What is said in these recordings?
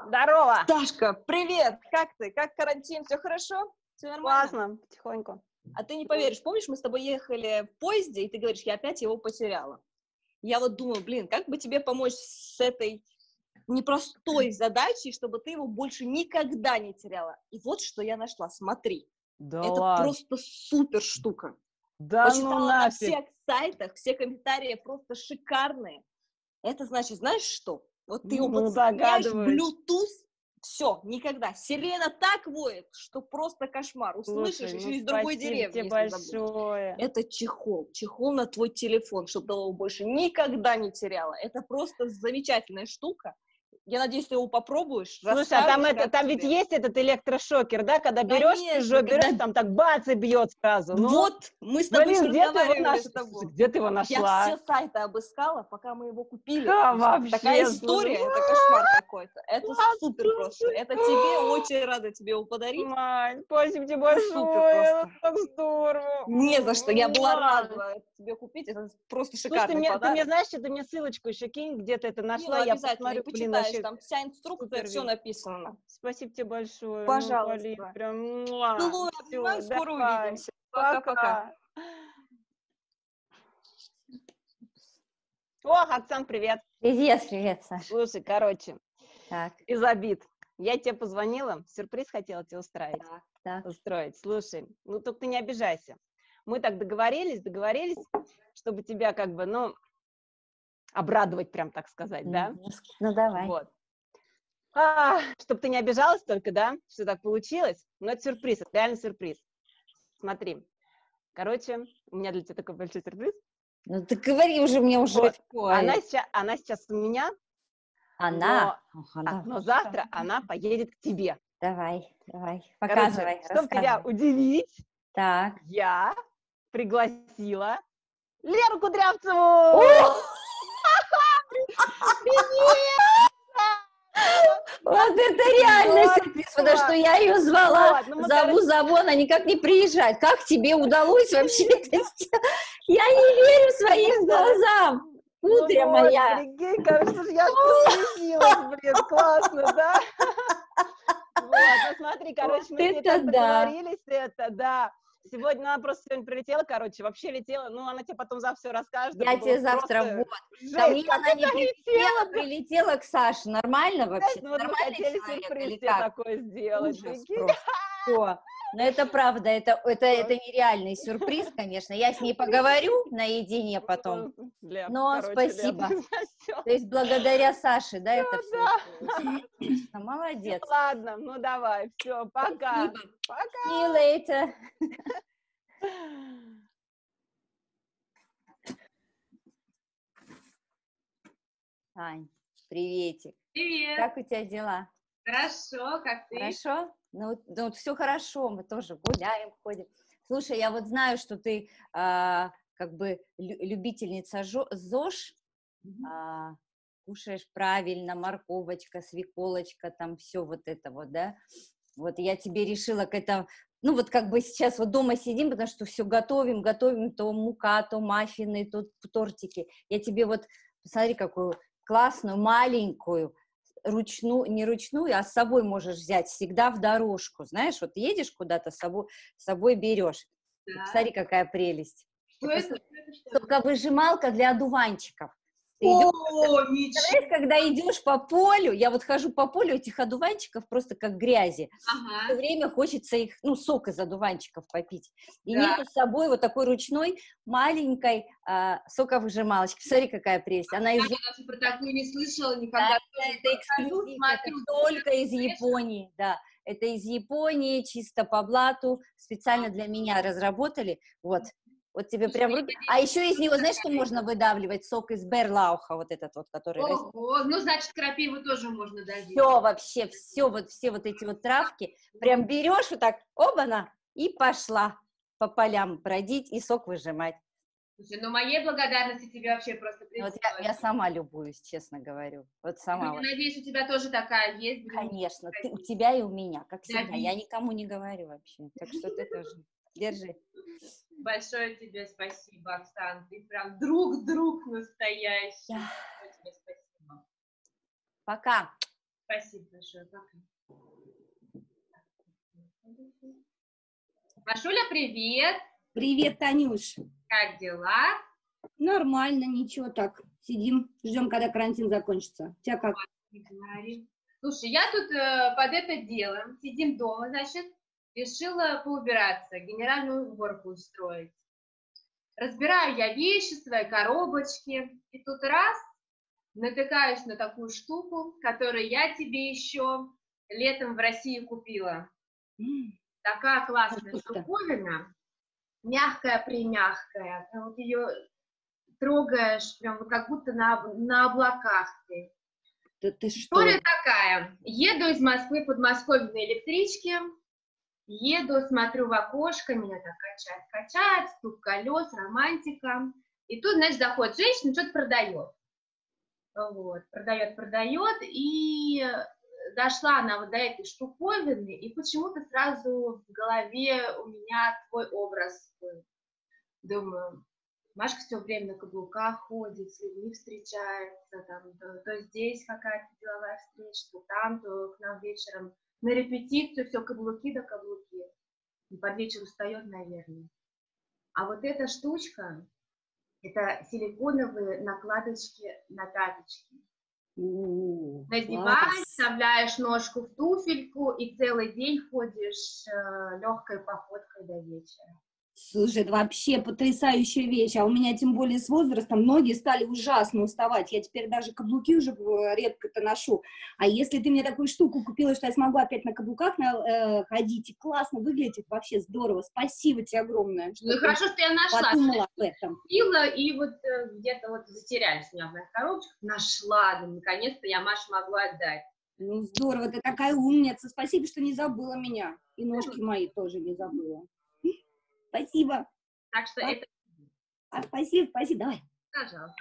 Здорово! Сашка, привет! Как ты? Как карантин? Все хорошо? Все нормально? Классно, потихоньку. А ты не поверишь, помнишь, мы с тобой ехали в поезде, и ты говоришь, я опять его потеряла. Я вот думаю, блин, как бы тебе помочь с этой непростой задачей, чтобы ты его больше никогда не теряла. И вот что я нашла, смотри. Да Это ладно. просто супер штука. Да Почитала ну на нафиг. всех сайтах, все комментарии просто шикарные. Это значит, знаешь что? Вот ты его Ну, подсоединяешь, догадываюсь. Bluetooth, все, никогда. Сирена так воет, что просто кошмар. Услышишь Слушай, еще ну из другой спасибо деревни, тебе если забудешь. большое. Это чехол на твой телефон, чтобы ты его больше никогда не теряла. Это просто замечательная штука. Я надеюсь, ты его попробуешь. Слушай, а там, расскажешь, как там ведь тебе. есть этот электрошокер, да? Когда берешь Конечно, чужой, берешь, когда... там так бац и бьет сразу. Ну, Вот, мы с тобой еще блин, где ты его разговаривали с нашла? тобой. Где ты его Я нашла? все сайты обыскала, пока мы его купили. Ха, Такая вообще, история, слушай. это кошмар какой-то. Это Класс, супер просто. слушай. Это тебе, очень рада тебе его подарить. Мань, спасибо тебе Это супер большое, это просто. так здорово. Не за что, я была Муа. рада это тебе купить. Это просто Слушай, шикарный ты мне, подарок. знаешь, что ты мне ссылочку еще кинь, где ты это Ну, нашла, я обязательно, и посмотрю, блин, почитаешь, вообще там вся инструкция, супер все вещь. написано. Спасибо тебе большое, ну, Полин, Пожалуйста. прям, Целую, все, обнимаю, скоро давай, увидимся. Пока-пока. пока. Ох, Оксан, привет. Привет, привет, Саша. Слушай, короче, Так, из обид. Я тебе позвонила, сюрприз хотела тебе так. устроить. Слушай, ну только ты не обижайся. Мы так договорились, чтобы тебя как бы, ну, обрадовать, прям так сказать, да? Ну, давай. Вот. Чтобы ты не обижалась только, да, что так получилось. Но это сюрприз, это реально сюрприз. Смотри, короче, у меня для тебя такой большой сюрприз. Ну, ты говори уже, мне уже Вот. легко. Она сейчас у меня, Она? но завтра она поедет к тебе. Давай, Короче, показывай, чтобы тебя рассказывай. удивить, Так. я пригласила Леру Кудрявцеву! Вот это реально сюрприз, потому что я ее звала, зову, она никак не приезжает. Как тебе удалось вообще это сделать? Я не верю своим глазам. Кудря моя. Прикинь, кажется, я прослезилась, блин, классно, да? Вот, ну смотри, короче, мы с ней так договорились, это, да. Сегодня, она просто сегодня прилетела, короче, вообще летела, ну, она тебе потом за все расскажет. Я тебе завтра, вот. Ко мне она не прилетела, прилетела к Саше. Нормально вообще? Ну, вот мы хотели сюрприз тебе такой сделать, прикинь. Все. Но это правда, это нереальный сюрприз, конечно. Я с ней поговорю наедине потом. Но спасибо. То есть благодаря Саше, да, это все. Молодец. Ладно, ну давай, все, пока. Спасибо. Пока. See you later. Ань, приветик. Привет. Как у тебя дела? Хорошо, как ты? Хорошо? Ну, все хорошо, мы тоже гуляем, ходим. Слушай, я вот знаю, что ты как бы любительница ЗОЖ, кушаешь правильно, морковочка, свеколочка, там все вот это вот, да? Вот я тебе решила к этому, ну вот как бы сейчас вот дома сидим, потому что все готовим, то мука, то маффины, то тортики. Я тебе вот, посмотри, какую классную, маленькую, не ручную, а с собой можешь взять всегда в дорожку, знаешь, вот едешь куда-то, с собой берешь. Да. Смотри, какая прелесть. Что это? Соковыжималка для одуванчиков. Знаешь, когда идешь по полю, я вот хожу по полю, этих одуванчиков просто как грязи. Все время хочется их, сок из одуванчиков попить. И нету с собой вот такой ручной маленькой соковыжималочки. Смотри, какая прелесть. Она из... Я даже про такую не слышала никогда. Да, это эксклюзив, это только из Японии, да. Это из Японии, чисто по блату, специально для меня разработали, вот. Вот тебе прям... А еще из него, знаешь, что можно выдавливать? Сок из берлауха, вот этот вот, который... Ого, ну, значит, крапиву тоже можно давить. Все вообще, все вот эти вот травки, прям берешь вот так, оба-на, и пошла по полям бродить и сок выжимать. Слушай, ну, моей благодарности тебе вообще просто... Вот я сама любуюсь, честно говорю. Вот сама. Ну, надеюсь, у тебя тоже такая есть. Конечно, у тебя и у меня, как всегда. Я никому не говорю вообще, так что ты тоже держи. Большое тебе спасибо, Оксан. Ты прям друг настоящий. Да. Тебе спасибо. Пока. Спасибо большое. Пока. Машуля, привет. Привет, Танюш. Как дела? Нормально, ничего так. Сидим, ждем, когда карантин закончится. У тебя как? Не говори. Слушай, я тут под это дело, сидим дома, значит, решила поубираться, генеральную уборку устроить. Разбираю я вещи, свои коробочки, и тут раз натыкаюсь на такую штуку, которую я тебе еще летом в России купила. Такая классная штуковина, мягкая-примягкая, вот ее трогаешь, прям вот как будто на облаках ты. Да ты что? История такая. Еду из Москвы в Подмосковье на электричке, еду, смотрю в окошко, меня так качает, стук колес, романтика. И тут, значит, заходит женщина, что-то продает. Вот, продает, и дошла она вот до этой штуковины, и почему-то сразу в голове у меня твой образ был. Думаю, Машка все время на каблуках ходит, с людьми встречается, там, то здесь какая-то деловая встреча, то там, то к нам вечером на репетицию, все каблуки да каблуки. И под вечер устает, наверное. А вот эта штучка, это силиконовые накладочки на пяточки. Надеваешь, вставляешь ножку в туфельку и целый день ходишь легкой походкой до вечера. Слушай, это вообще потрясающая вещь, а у меня тем более с возрастом ноги стали ужасно уставать, я теперь даже каблуки уже редко-то ношу, а если ты мне такую штуку купила, что я смогу опять на каблуках ходить, и классно выглядит, вообще здорово, спасибо тебе огромное. Ну хорошо, что я нашла. Подумала об этом. Купила и вот где-то вот затерялись у меня в моих коробочках, нашла, ну, наконец-то я Маше могу отдать. Ну здорово, ты такая умница, спасибо, что не забыла меня, и ножки мои тоже не забыла. Спасибо. Так что это... Спасибо, давай. Пожалуйста.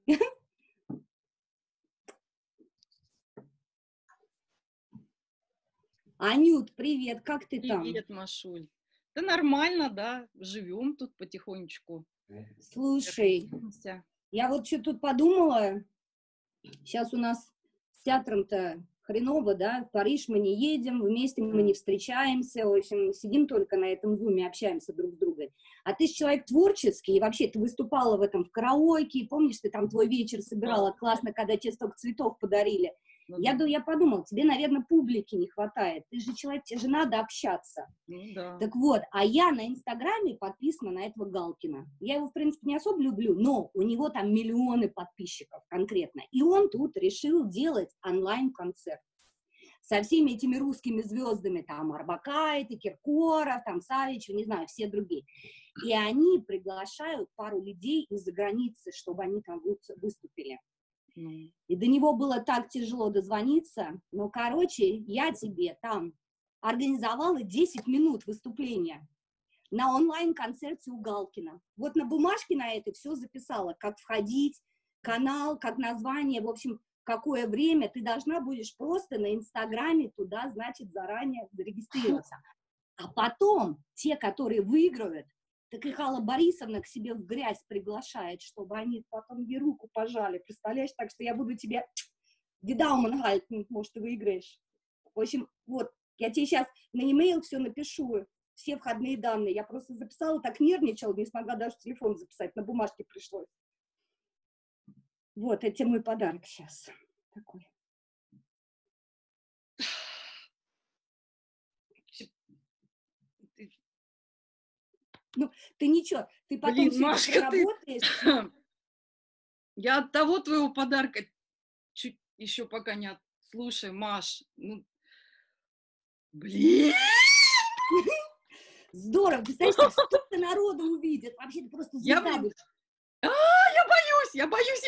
Анют, привет, как ты там? Привет, Машуль. Да нормально, да, живем тут потихонечку. Слушай, я вот что тут подумала, сейчас у нас с театром-то хреново, да, в Париж мы не едем, вместе мы не встречаемся, в общем, сидим только на этом зуме, общаемся друг с другом. А ты же человек творческий, и вообще ты выступала в этом в караоке, помнишь, ты там твой вечер собирала, классно, когда тебе столько цветов подарили. Я подумала, тебе, наверное, публики не хватает, ты же человек, тебе же надо общаться. Да. Так вот, а я на Инстаграме подписана на этого Галкина. Я его, в принципе, не особо люблю, но у него там миллионы подписчиков конкретно. И он тут решил делать онлайн-концерт со всеми этими русскими звездами, там, Арбакайте, Киркоров, там, Савичев, не знаю, все другие. И они приглашают пару людей из-за границы, чтобы они там выступили. И до него было так тяжело дозвониться, но, короче, я тебе там организовала 10 минут выступления на онлайн-концерте у Галкина. Вот на бумажке на это все записала, как входить, канал, как название, в общем, какое время, ты должна будешь просто на Инстаграме туда, значит, заранее зарегистрироваться. А потом те, которые выиграют, так и Алла Борисовна к себе в грязь приглашает, чтобы они потом ей руку пожали, представляешь? Так что я буду тебе Видаумен гальтен, может, ты выиграешь. В общем, вот, я тебе сейчас на e-mail все напишу, все входные данные. Я просто записала, так нервничала, не смогла даже телефон записать, на бумажке пришлось. Вот, это мой подарок сейчас. Такой. Ну, ты ничего, ты потом Блин, все Машка, работаешь. Я от того твоего подарка чуть еще пока не... Слушай, Маш, ну... Блин! Здорово, представляешь, столько народу увидят. Вообще, ты просто звезда будешь. Я боюсь.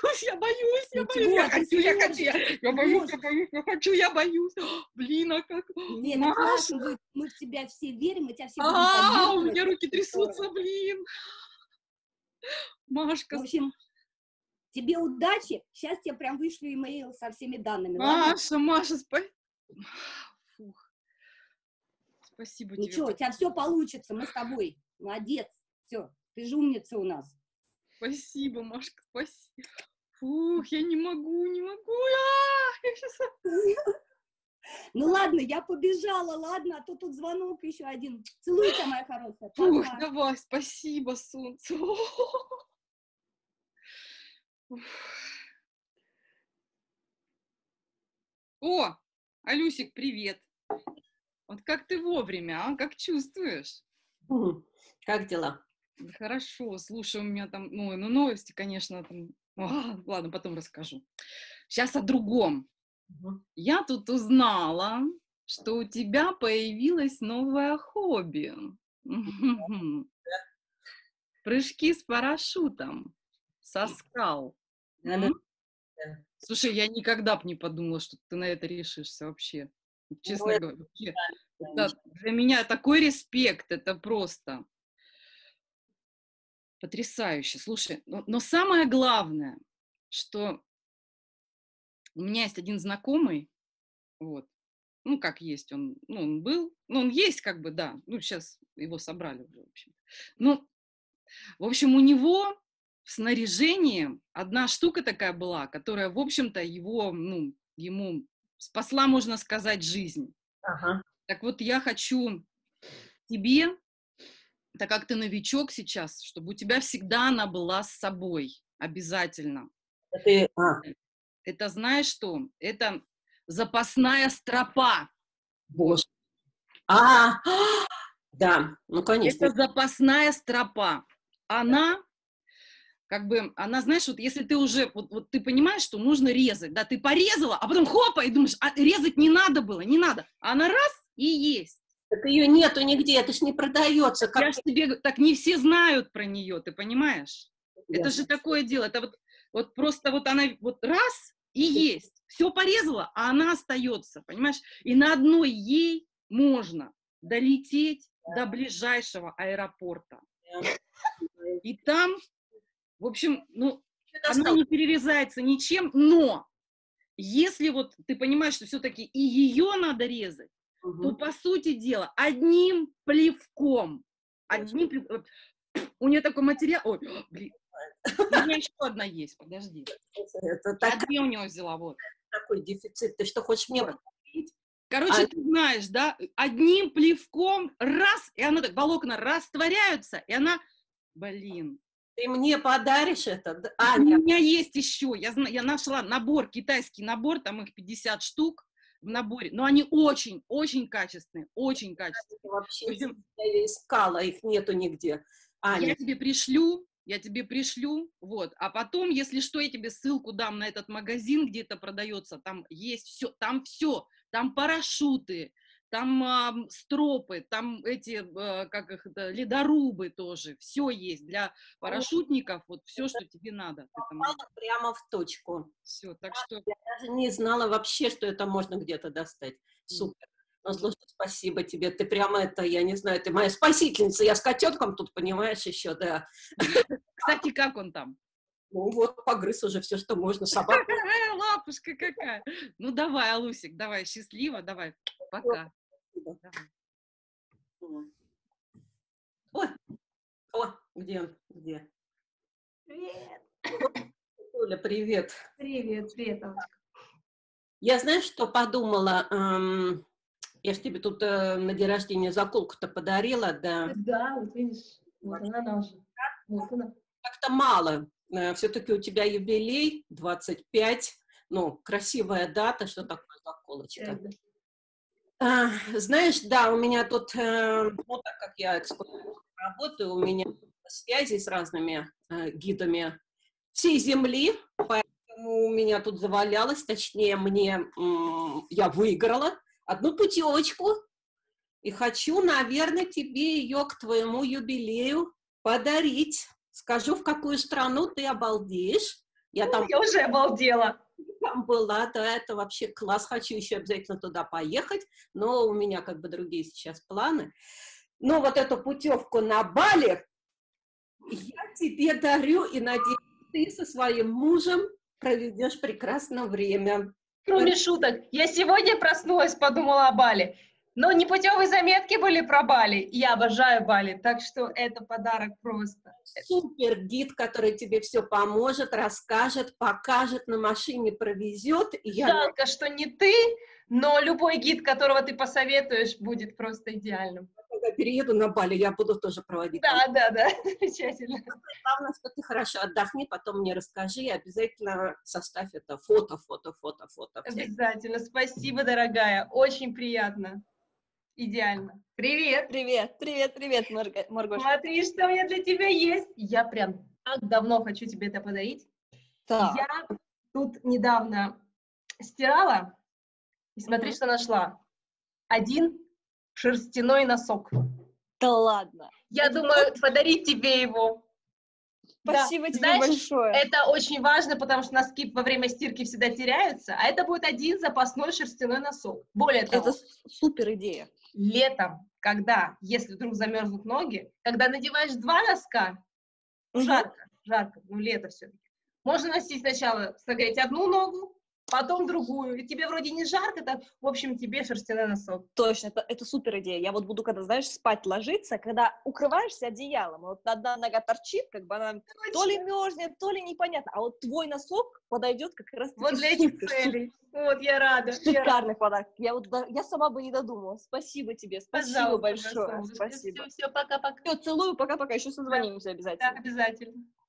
Блин, а как? Нет, это классно будет. Мы в тебя все верим, мы тебя все будем У поддерживать. меня руки трясутся, блин. Машка. В общем, тебе удачи. Сейчас я прям вышлю имейл со всеми данными. Маша, Фух. Спасибо тебе. Ничего, у тебя все получится, мы с тобой. Молодец. Все, ты же умница у нас. Спасибо, Машка, спасибо. Фух, я не могу. Ну ладно, я побежала, ладно, а то тут звонок еще один. Целую тебя, моя хорошая. Фух, Пока. давай, спасибо, солнце. О, Алюсик, привет. Вот как ты вовремя, а? Как чувствуешь? Как дела? Хорошо, слушай, у меня там, новости, конечно, там. Ладно, потом расскажу. Сейчас о другом. Я тут узнала, что у тебя появилось новое хобби. Прыжки с парашютом со скал. Слушай, я никогда бы не подумала, что ты на это решишься вообще. Честно говоря. Для меня такой респект, это просто потрясающе. Слушай, но самое главное, что у меня есть один знакомый, вот, как есть, он был, он есть как бы, да, сейчас его собрали уже, в общем. В общем, у него в снаряжении одна штука такая была, которая, в общем-то, ему спасла, можно сказать, жизнь. Ага. Так вот, я хочу тебе, так как ты новичок сейчас, чтобы у тебя всегда она была с собой, обязательно. Это знаешь что? Это запасная стропа. Боже. Да, конечно. Это запасная стропа. Она, знаешь, вот если ты уже, вот ты понимаешь, что нужно резать, да, ты порезала, а потом хопа, и думаешь, резать не надо было, не надо. А она раз и есть. Так ее нету нигде, это ж не продается. Я ж тебе, так не все знают про нее, ты понимаешь? Это же такое дело, это вот просто вот она вот раз и есть. Все порезала, а она остается, понимаешь? И на одной ей можно долететь до ближайшего аэропорта. И там, в общем, она не перерезается ничем, но если вот ты понимаешь, что все-таки и ее надо резать, то, по сути дела, одним плевком, у нее такой материал, ой, блин, у меня еще одна есть, подожди. Я две у него взяла, вот. Такой дефицит, ты что, хочешь мне подарить? Короче, ты знаешь, да, одним плевком раз, и она так, волокна растворяются, и она, блин. Ты мне подаришь это? У меня есть еще, я нашла набор, китайский набор, там их 50 штук в наборе, но они очень качественные, очень качественные. Вообще, я искала, их нету нигде. Я тебе пришлю, вот, а потом, если что, я тебе ссылку дам на этот магазин, где это продается, там есть все, там парашюты, там стропы, там ледорубы тоже, все есть для парашютников, вот все, что тебе надо. Прямо в точку. Все, так что... Я даже не знала вообще, что это можно где-то достать. Супер. Ну, слушай, спасибо тебе, ты прямо я не знаю, ты моя спасительница, я с котенком тут, понимаешь, еще, да. Кстати, как он там? Ну вот, погрыз уже все, что можно, собака. Лапушка какая. Ну давай, Алусик, давай, счастливо, давай, пока. Давай. Где он? Где? Привет. Оля, привет. Привет, Алочка. Я, знаешь, что подумала? Я ж тебе тут на день рождения заколку-то подарила, да. Да, вот видишь, вот она уже. Вот она. Как-то мало. Все-таки у тебя юбилей, 25. Красивая дата, что такое заколочка. Знаешь, да, у меня тут, так как я экскурсовод работаю, у меня связи с разными гидами всей земли, поэтому у меня тут завалялось, точнее, я выиграла одну путевочку, и хочу, наверное, тебе ее к твоему юбилею подарить. Скажу, в какую страну, ты обалдеешь. Я уже обалдела. Там была, да, это вообще класс. Хочу еще обязательно туда поехать, но у меня другие сейчас планы. Но вот эту путевку на Бали я тебе дарю, и надеюсь, ты со своим мужем проведешь прекрасное время. Кроме шуток, я сегодня проснулась, подумала о Бали. Но непутевые заметки были про Бали. Я обожаю Бали, так что это подарок просто. Супер гид, который тебе все поможет, расскажет, покажет, на машине провезет. Жалко, что не ты, но любой гид, которого ты посоветуешь, будет просто идеальным. Когда перееду на Бали, я буду тоже проводить. Да, замечательно. Главное, что ты хорошо отдохни, потом мне расскажи, и обязательно составь это фото. Обязательно. Спасибо, дорогая. Очень приятно. Идеально. Привет. Привет, Маргош. Смотри, что у меня для тебя есть. Я прям так давно хочу тебе это подарить. Так. Я тут недавно стирала, и смотри, что нашла. Один шерстяной носок. Да ладно. Я думаю, подарить тебе его. Спасибо тебе Знаешь, большое. это очень важно, потому что носки во время стирки всегда теряются, а это будет один запасной шерстяной носок. Более того, Это супер идея. летом, если вдруг замерзнут ноги, когда надеваешь 2 носка, жарко, лето все-таки, можно носить сначала, согреть одну ногу, потом другую, и тебе вроде не жарко, так, в общем, тебе шерстяной носок. Точно, это супер идея. Я вот буду, когда, знаешь, спать ложиться, когда укрываешься одеялом, вот одна нога торчит, как бы она то ли мерзнет, то ли непонятно, а вот твой носок подойдет как раз-таки Вот для этих целей. Вот, я рада. Шикарный подарок. Я сама бы не додумала. Спасибо тебе, спасибо большое. Спасибо. Все, пока-пока. Все, целую, пока-пока, еще созвонимся обязательно. Да, обязательно.